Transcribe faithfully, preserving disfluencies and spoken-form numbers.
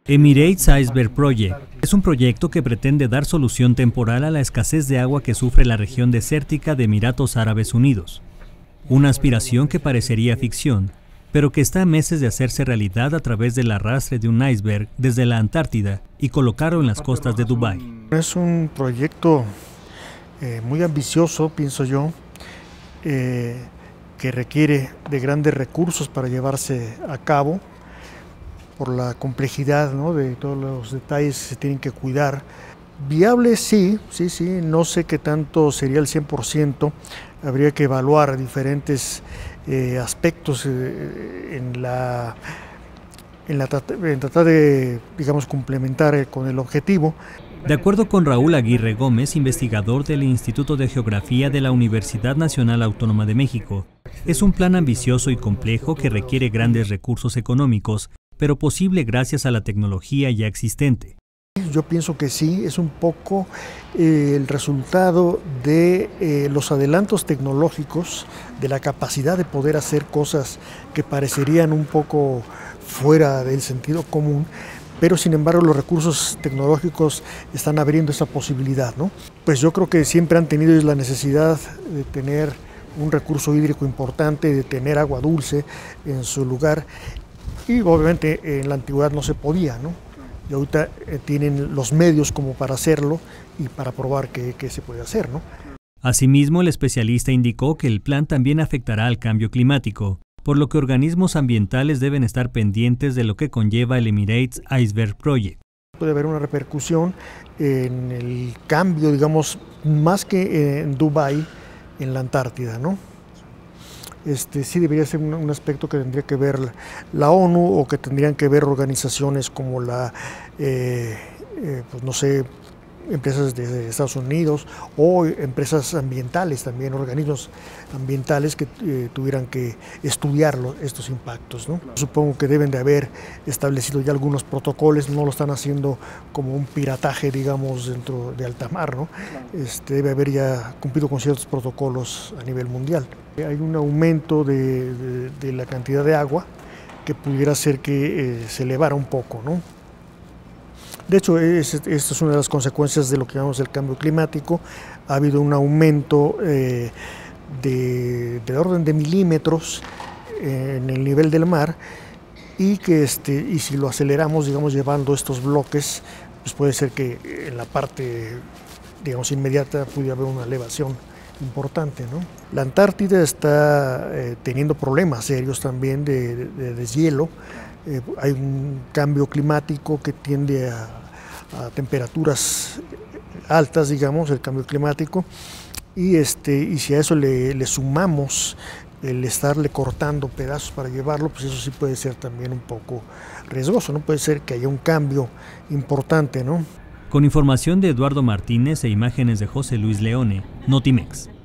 Emirates Iceberg Project es un proyecto que pretende dar solución temporal a la escasez de agua que sufre la región desértica de Emiratos Árabes Unidos. Una aspiración que parecería ficción, pero que está a meses de hacerse realidad a través del arrastre de un iceberg desde la Antártida y colocarlo en las costas de Dubái. Es un proyecto eh, muy ambicioso, pienso yo, eh, que requiere de grandes recursos para llevarse a cabo, por la complejidad, ¿no?, de todos los detalles que se tienen que cuidar. Viable sí, sí, sí, no sé qué tanto sería el cien por ciento, habría que evaluar diferentes eh, aspectos eh, en la en, la, en tratar de, digamos, complementar eh, con el objetivo. De acuerdo con Raúl Aguirre Gómez, investigador del Instituto de Geografía de la Universidad Nacional Autónoma de México, es un plan ambicioso y complejo que requiere grandes recursos económicos, pero posible gracias a la tecnología ya existente. Yo pienso que sí, es un poco eh, el resultado de eh, los adelantos tecnológicos, de la capacidad de poder hacer cosas que parecerían un poco fuera del sentido común, pero sin embargo los recursos tecnológicos están abriendo esa posibilidad, ¿no? Pues yo creo que siempre han tenido la necesidad de tener un recurso hídrico importante, de tener agua dulce en su lugar. Y obviamente en la antigüedad no se podía, ¿no? Y ahorita eh, tienen los medios como para hacerlo y para probar que, que se puede hacer, ¿no? Asimismo, el especialista indicó que el plan también afectará al cambio climático, por lo que organismos ambientales deben estar pendientes de lo que conlleva el Emirates Iceberg Project. Puede haber una repercusión en el cambio, digamos, más que en Dubái, en la Antártida, ¿no? Este, sí debería ser un, un aspecto que tendría que ver la, la ONU o que tendrían que ver organizaciones como la, eh, eh, pues no sé, empresas de Estados Unidos o empresas ambientales también, organismos ambientales que eh, tuvieran que estudiar lo, estos impactos, ¿no? Supongo que deben de haber establecido ya algunos protocolos, no lo están haciendo como un pirataje, digamos, dentro de alta mar, ¿no? Este, debe haber ya cumplido con ciertos protocolos a nivel mundial. Hay un aumento de, de, de la cantidad de agua que pudiera hacer que eh, se elevara un poco, ¿no? De hecho, es, esta es una de las consecuencias de lo que llamamos el cambio climático. Ha habido un aumento eh, de, de orden de milímetros en el nivel del mar y que este, y si lo aceleramos, digamos, llevando estos bloques, pues puede ser que en la parte, digamos, inmediata pudiera haber una elevación importante, ¿no? La Antártida está eh, teniendo problemas serios también de, de, de deshielo. Eh, hay un cambio climático que tiende a, a temperaturas altas, digamos, el cambio climático, y, este, y si a eso le, le sumamos el estarle cortando pedazos para llevarlo, pues eso sí puede ser también un poco riesgoso, ¿no? Puede ser que haya un cambio importante, ¿no? Con información de Eduardo Martínez e imágenes de José Luis Leone, Notimex.